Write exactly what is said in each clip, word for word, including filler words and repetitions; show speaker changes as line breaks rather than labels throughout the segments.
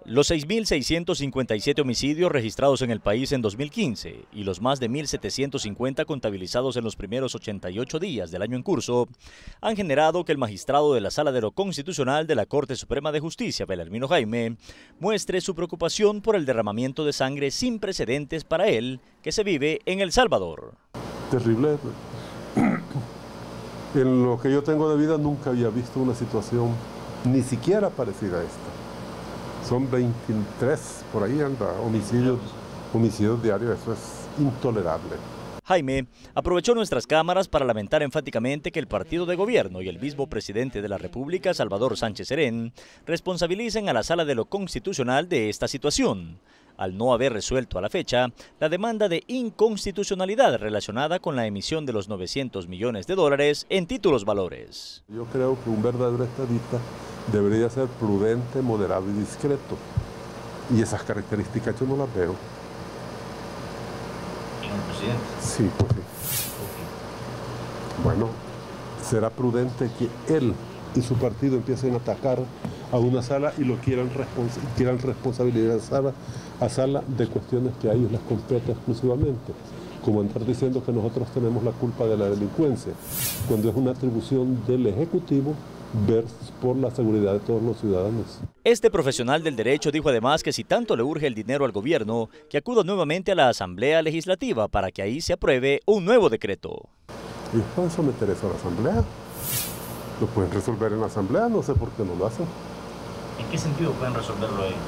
Los seis mil seiscientos cincuenta y siete homicidios registrados en el país en dos mil quince y los más de mil setecientos cincuenta contabilizados en los primeros ochenta y ocho días del año en curso han generado que el magistrado de la Sala de lo Constitucional de la Corte Suprema de Justicia, Belarmino Jaime, muestre su preocupación por el derramamiento de sangre sin precedentes para él que se vive en El Salvador.
Terrible. En lo que yo tengo de vida nunca había visto una situación ni siquiera parecida a esta. Son veintitrés, por ahí anda, homicidios, homicidios diarios, eso es intolerable.
Jaime aprovechó nuestras cámaras para lamentar enfáticamente que el partido de gobierno y el mismo presidente de la República, Salvador Sánchez Serén, responsabilicen a la Sala de lo Constitucional de esta situación, al no haber resuelto a la fecha la demanda de inconstitucionalidad relacionada con la emisión de los novecientos millones de dólares en títulos valores.
Yo creo que un verdadero estadista debería ser prudente, moderado y discreto. Y esas características yo no las veo.
¿En el presidente?
Sí, pues sí. Bueno, será prudente que él y su partido empiecen a atacar a una sala y lo quieran, respons quieran responsabilizar a sala, a sala de cuestiones que a ellos les compete exclusivamente, como andar diciendo que nosotros tenemos la culpa de la delincuencia, cuando es una atribución del Ejecutivo ver por la seguridad de todos los ciudadanos.
Este profesional del derecho dijo además que si tanto le urge el dinero al gobierno, que acuda nuevamente a la Asamblea Legislativa para que ahí se apruebe un nuevo decreto.
Ellos pueden someter eso a la Asamblea, lo pueden resolver en la Asamblea, no sé por qué no lo hacen.
¿En qué sentido pueden resolverlo ellos?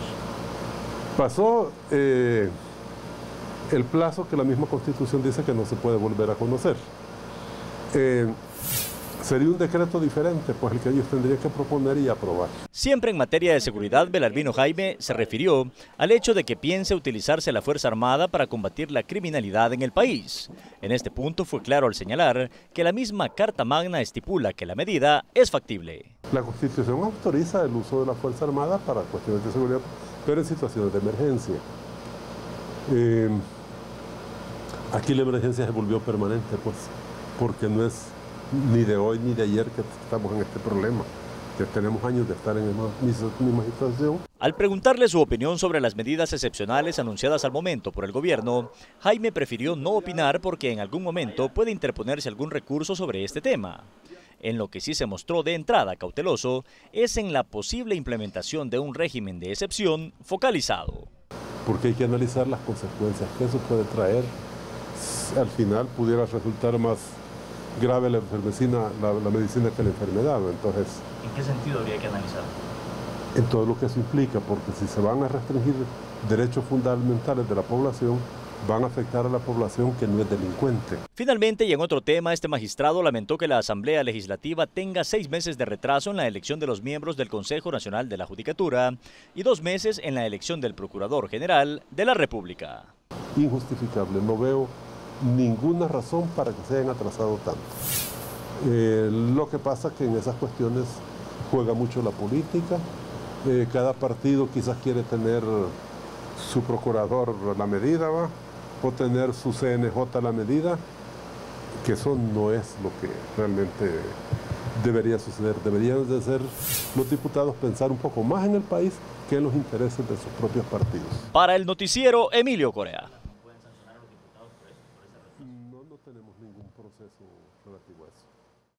Pasó eh, el plazo que la misma Constitución dice que no se puede volver a conocer. Eh, Sería un decreto diferente, pues el que ellos tendrían que proponer y aprobar.
Siempre en materia de seguridad, Belarmino Jaime se refirió al hecho de que piense utilizarse la Fuerza Armada para combatir la criminalidad en el país. En este punto fue claro al señalar que la misma Carta Magna estipula que la medida es factible.
La Constitución autoriza el uso de la Fuerza Armada para cuestiones de seguridad, pero en situaciones de emergencia. Eh, aquí la emergencia se volvió permanente, pues, porque no es ni de hoy ni de ayer que estamos en este problema, que tenemos años de estar en la misma situación.
Al preguntarle su opinión sobre las medidas excepcionales anunciadas al momento por el gobierno, Jaime prefirió no opinar porque en algún momento puede interponerse algún recurso sobre este tema. En lo que sí se mostró de entrada cauteloso es en la posible implementación de un régimen de excepción focalizado.
Porque hay que analizar las consecuencias que eso puede traer. Al final pudiera resultar más grave la medicina, la, la medicina que la enfermedad. Entonces,
¿en qué sentido habría que analizar?
En todo lo que eso implica, porque si se van a restringir derechos fundamentales de la población, van a afectar a la población que no es delincuente.
Finalmente, y en otro tema, este magistrado lamentó que la Asamblea Legislativa tenga seis meses de retraso en la elección de los miembros del Consejo Nacional de la Judicatura y dos meses en la elección del Procurador General de la República.
Injustificable, no veo ninguna razón para que se hayan atrasado tanto. Eh, lo que pasa es que en esas cuestiones juega mucho la política, eh, cada partido quizás quiere tener su procurador a la medida, ¿va? O tener su C N J a la medida, que eso no es lo que realmente debería suceder. Deberían de ser los diputados pensar un poco más en el país que en los intereses de sus propios partidos.
Para el noticiero, Emilio Corea.